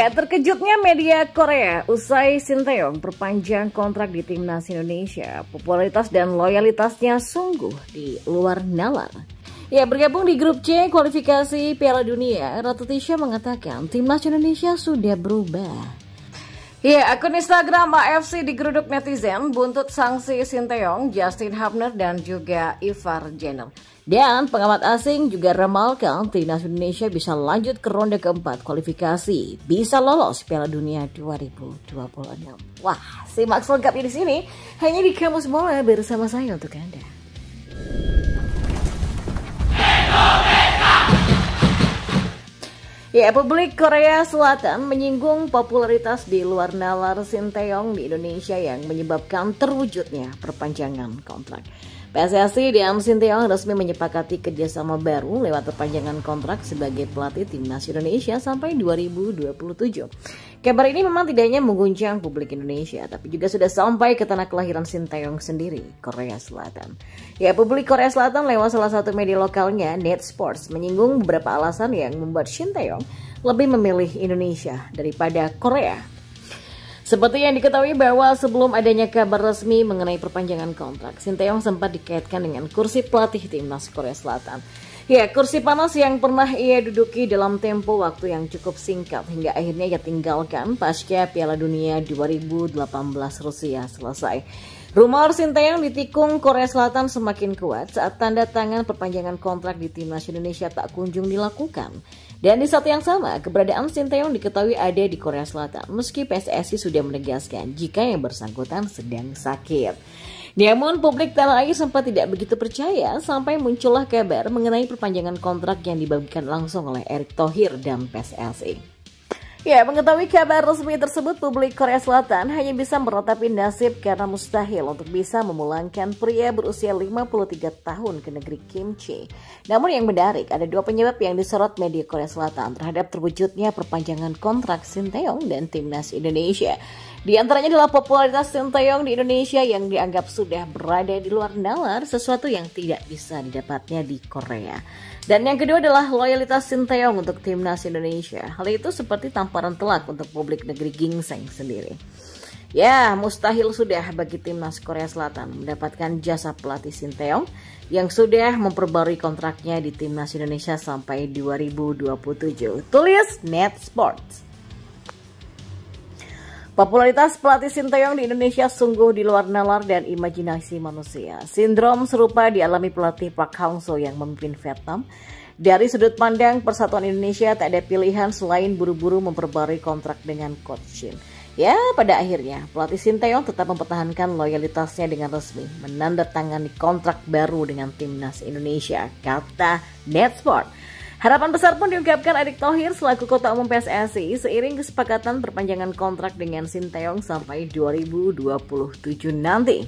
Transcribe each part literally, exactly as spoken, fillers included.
Ya, terkejutnya media Korea usai Sinteyong perpanjang kontrak di timnas Indonesia. Popularitas dan loyalitasnya sungguh di luar nalar. Ya, bergabung di grup C kualifikasi Piala Dunia, Ratu Tisha mengatakan timnas Indonesia sudah berubah. Ya, akun Instagram A F C digeruduk netizen buntut sanksi Sinteyong, Justin Hubner, dan juga Ivar Jenner. Dan pengamat asing juga ramalkan timnas Indonesia bisa lanjut ke ronde keempat kualifikasi, bisa lolos Piala Dunia dua ribu dua puluh enam. Wah, simak selengkapnya di sini hanya di Kamus Bola bersama saya untuk Anda. Ya, publik Korea Selatan menyinggung popularitas di luar nalar Sinteyong di Indonesia yang menyebabkan terwujudnya perpanjangan kontrak. P S S I dan Sinteyong resmi menyepakati kerjasama baru lewat perpanjangan kontrak sebagai pelatih timnas Indonesia sampai dua ribu dua puluh tujuh. Kabar ini memang tidak hanya mengguncang publik Indonesia, tapi juga sudah sampai ke tanah kelahiran Sinteyong sendiri, Korea Selatan. Ya, publik Korea Selatan lewat salah satu media lokalnya, Net Sports, menyinggung beberapa alasan yang membuat Sinteyong lebih memilih Indonesia daripada Korea. Seperti yang diketahui bahwa sebelum adanya kabar resmi mengenai perpanjangan kontrak, Sinteyong sempat dikaitkan dengan kursi pelatih timnas Korea Selatan. Ya, kursi panas yang pernah ia duduki dalam tempo waktu yang cukup singkat hingga akhirnya ia tinggalkan pasca Piala Dunia dua ribu delapan belas Rusia selesai. Rumor Sinteyong ditikung Korea Selatan semakin kuat saat tanda tangan perpanjangan kontrak di timnas Indonesia tak kunjung dilakukan. Dan di saat yang sama, keberadaan Sinteyong diketahui ada di Korea Selatan, meski P S S I sudah menegaskan jika yang bersangkutan sedang sakit. Namun publik tanah air sempat tidak begitu percaya sampai muncullah kabar mengenai perpanjangan kontrak yang dibagikan langsung oleh Erick Thohir dan P S S I. Ya, mengetahui kabar resmi tersebut, publik Korea Selatan hanya bisa meratapi nasib karena mustahil untuk bisa memulangkan pria berusia lima puluh tiga tahun ke negeri kimchi. Namun yang menarik, ada dua penyebab yang disorot media Korea Selatan terhadap terwujudnya perpanjangan kontrak Sinteyong dan timnas Indonesia. Di antaranya adalah popularitas Sinteyong di Indonesia yang dianggap sudah berada di luar nalar, sesuatu yang tidak bisa didapatnya di Korea. Dan yang kedua adalah loyalitas Sinteyong untuk timnas Indonesia. Hal itu seperti tamparan telak untuk publik negeri gingseng sendiri. Ya, mustahil sudah bagi timnas Korea Selatan mendapatkan jasa pelatih Sinteyong yang sudah memperbarui kontraknya di timnas Indonesia sampai dua ribu dua puluh tujuh. Tulis Net Sports. Popularitas pelatih Sinteyong di Indonesia sungguh di luar nalar dan imajinasi manusia. Sindrom serupa dialami pelatih Park Hang-seo yang memimpin Vietnam. Dari sudut pandang Persatuan Indonesia tak ada pilihan selain buru-buru memperbarui kontrak dengan Coach Shin. Ya, pada akhirnya pelatih Sinteyong tetap mempertahankan loyalitasnya dengan resmi menandatangani kontrak baru dengan timnas Indonesia, kata Net Sport. Harapan besar pun diungkapkan Erick Thohir selaku Ketua Umum P S S I seiring kesepakatan perpanjangan kontrak dengan Sinteyong sampai dua ribu dua puluh tujuh nanti.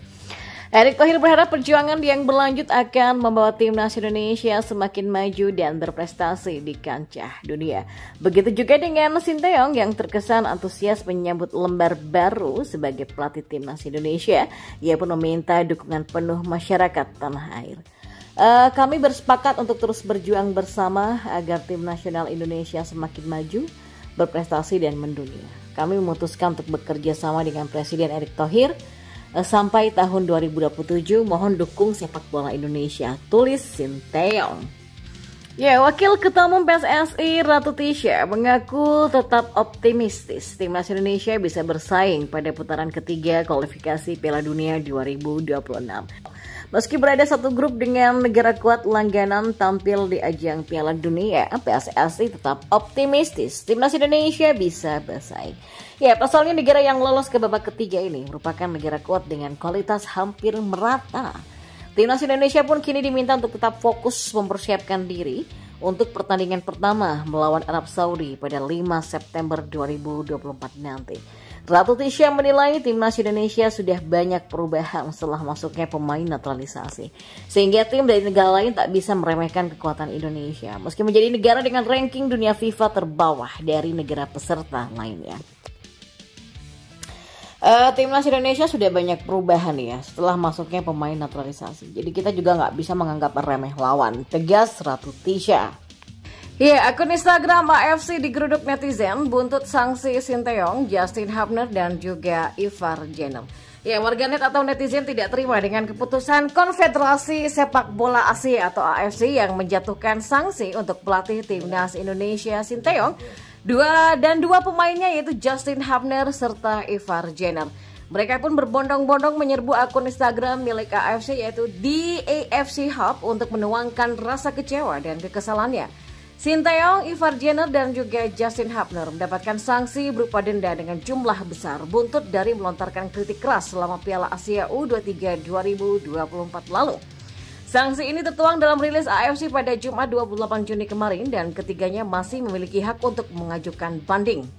Erick Thohir berharap perjuangan yang berlanjut akan membawa timnas Indonesia semakin maju dan berprestasi di kancah dunia. Begitu juga dengan Sinteyong yang terkesan antusias menyambut lembar baru sebagai pelatih timnas Indonesia. Ia pun meminta dukungan penuh masyarakat tanah air. Uh, kami bersepakat untuk terus berjuang bersama agar tim nasional Indonesia semakin maju, berprestasi dan mendunia. Kami memutuskan untuk bekerja sama dengan Presiden Erick Thohir uh, sampai tahun dua ribu dua puluh tujuh. Mohon dukung sepak bola Indonesia, tulis Sinteyong. Ya, Wakil Ketua Umum P S S I Ratu Tisha mengaku tetap optimistis timnas Indonesia bisa bersaing pada putaran ketiga kualifikasi Piala Dunia dua ribu dua puluh enam. Meski berada satu grup dengan negara kuat langganan tampil di ajang Piala Dunia, P S S I tetap optimistis timnas Indonesia bisa bersaing. Ya, pasalnya negara yang lolos ke babak ketiga ini merupakan negara kuat dengan kualitas hampir merata. Timnas Indonesia pun kini diminta untuk tetap fokus mempersiapkan diri untuk pertandingan pertama melawan Arab Saudi pada lima September dua ribu dua puluh empat nanti. Ratu Tisha menilai timnas Indonesia sudah banyak perubahan setelah masuknya pemain naturalisasi, sehingga tim dari negara lain tak bisa meremehkan kekuatan Indonesia, meski menjadi negara dengan ranking dunia FIFA terbawah dari negara peserta lainnya. Uh, timnas Indonesia sudah banyak perubahan ya setelah masuknya pemain naturalisasi. Jadi kita juga nggak bisa menganggap remeh lawan, tegas Ratu Tisha. Ya, akun Instagram A F C digeruduk netizen buntut sanksi Sinteyong, Justin Hubner, dan juga Ivar Jenner. Ya, warganet atau netizen tidak terima dengan keputusan Konfederasi Sepak Bola Asia atau A F C yang menjatuhkan sanksi untuk pelatih timnas Indonesia Sinteyong dua dan dua pemainnya yaitu Justin Hubner serta Ivar Jenner. Mereka pun berbondong-bondong menyerbu akun Instagram milik A F C yaitu D A F C Hub untuk menuangkan rasa kecewa dan kekesalannya. Sinteyong, Ivar Jenner, dan juga Justin Hubner mendapatkan sanksi berupa denda dengan jumlah besar buntut dari melontarkan kritik keras selama Piala Asia U dua puluh tiga dua ribu dua puluh empat lalu. Sanksi ini tertuang dalam rilis A F C pada Jumat dua puluh delapan Juni kemarin dan ketiganya masih memiliki hak untuk mengajukan banding.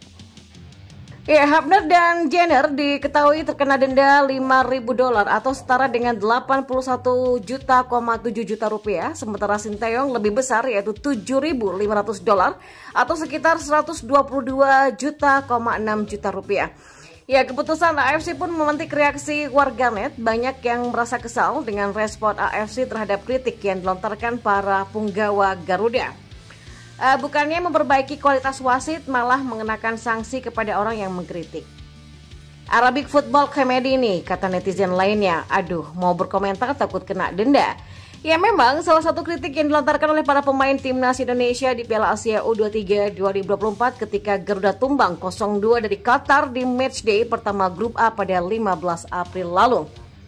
Ya, Hubner dan Jenner diketahui terkena denda lima ribu dolar atau setara dengan delapan puluh satu juta koma tujuh juta rupiah, sementara Sinteyong lebih besar yaitu tujuh ribu lima ratus dolar atau sekitar seratus dua puluh dua juta koma enam juta rupiah. Ya, keputusan A F C pun memantik reaksi warganet. Banyak yang merasa kesal dengan respon A F C terhadap kritik yang dilontarkan para punggawa Garuda. Uh, bukannya memperbaiki kualitas wasit, malah mengenakan sanksi kepada orang yang mengkritik. Arabic Football Comedy nih, kata netizen lainnya. Aduh, mau berkomentar takut kena denda. Ya memang salah satu kritik yang dilontarkan oleh para pemain timnas Indonesia di Piala Asia U dua puluh tiga dua ribu dua puluh empat ketika Garuda tumbang nol dua dari Qatar di matchday pertama grup A pada lima belas April lalu.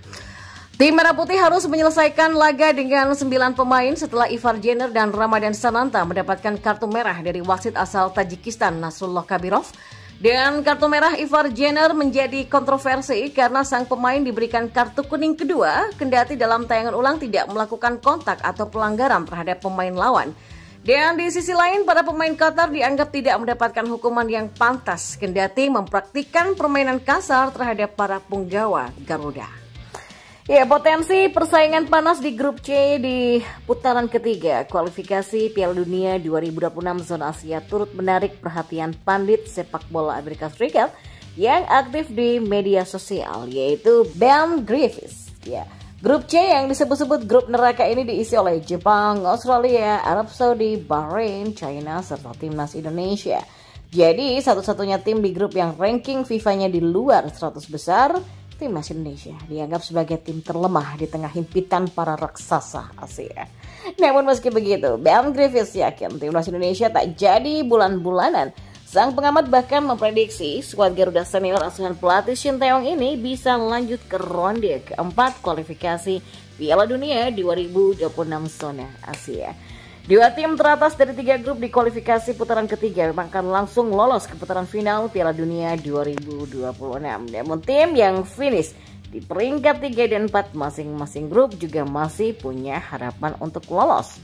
Tim Merah Putih harus menyelesaikan laga dengan sembilan pemain setelah Ivar Jenner dan Ramadan Sananta mendapatkan kartu merah dari wasit asal Tajikistan Nasrullah Kabirov. Dan kartu merah Ivar Jenner menjadi kontroversi karena sang pemain diberikan kartu kuning kedua kendati dalam tayangan ulang tidak melakukan kontak atau pelanggaran terhadap pemain lawan. Dan di sisi lain, para pemain Qatar dianggap tidak mendapatkan hukuman yang pantas kendati mempraktikkan permainan kasar terhadap para punggawa Garuda. Ya, potensi persaingan panas di grup C di putaran ketiga kualifikasi Piala Dunia dua ribu dua puluh enam zona Asia turut menarik perhatian pandit sepak bola Amerika Serikat yang aktif di media sosial, yaitu Ben Griffiths. Ya, grup C yang disebut-sebut grup neraka ini diisi oleh Jepang, Australia, Arab Saudi, Bahrain, China, serta timnas Indonesia. Jadi satu-satunya tim di grup yang ranking FIFA-nya di luar seratus besar, timnas Indonesia dianggap sebagai tim terlemah di tengah himpitan para raksasa Asia. Namun meski begitu, Ben Griffiths yakin timnas Indonesia tak jadi bulan-bulanan. Sang pengamat bahkan memprediksi skuad Garuda senior asuhan pelatih Sinteyong ini bisa lanjut ke ronde keempat kualifikasi Piala Dunia dua ribu dua puluh enam zona Asia. Dua tim teratas dari tiga grup di kualifikasi putaran ketiga memang akan langsung lolos ke putaran final Piala Dunia dua ribu dua puluh enam. Namun tim yang finish di peringkat tiga dan empat masing-masing grup juga masih punya harapan untuk lolos.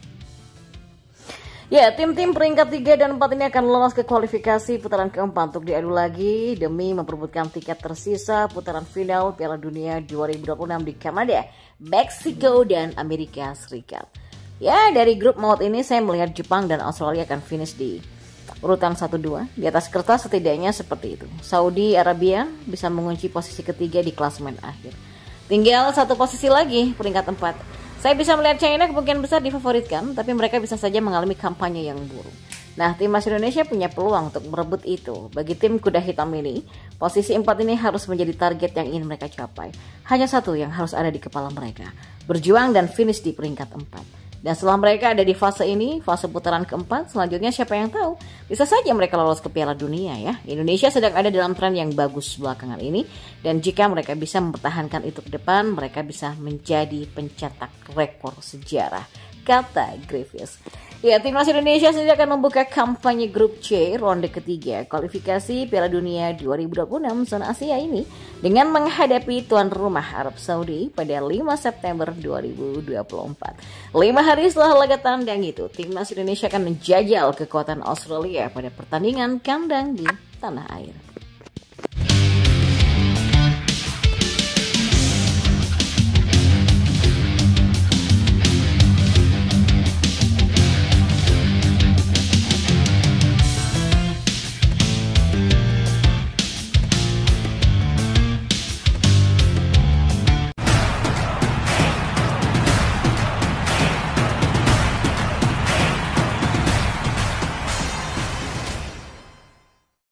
Ya, tim-tim peringkat tiga dan empat ini akan lolos ke kualifikasi putaran keempat untuk diadu lagi demi memperebutkan tiket tersisa putaran final Piala Dunia dua ribu dua puluh enam di Kanada, Meksiko, dan Amerika Serikat. Ya, dari grup maut ini saya melihat Jepang dan Australia akan finish di urutan satu dua. Di atas kertas setidaknya seperti itu. Saudi Arabia bisa mengunci posisi ketiga di klasemen akhir. Tinggal satu posisi lagi, peringkat empat. Saya bisa melihat China kemungkinan besar difavoritkan, tapi mereka bisa saja mengalami kampanye yang buruk. Nah, timnas Indonesia punya peluang untuk merebut itu. Bagi tim kuda hitam ini, posisi empat ini harus menjadi target yang ingin mereka capai. Hanya satu yang harus ada di kepala mereka, berjuang dan finish di peringkat empat. Dan setelah mereka ada di fase ini, fase putaran keempat, selanjutnya siapa yang tahu? Bisa saja mereka lolos ke Piala Dunia ya. Indonesia sedang ada dalam tren yang bagus belakangan ini. Dan jika mereka bisa mempertahankan itu ke depan, mereka bisa menjadi pencetak rekor sejarah, kata Griffiths. Ya, timnas Indonesia saja akan membuka kampanye grup C ronde ketiga kualifikasi Piala Dunia dua ribu dua puluh enam zona Asia ini dengan menghadapi tuan rumah Arab Saudi pada lima September dua ribu dua puluh empat. Lima hari setelah laga tandang itu, timnas Indonesia akan menjajal kekuatan Australia pada pertandingan kandang di tanah air.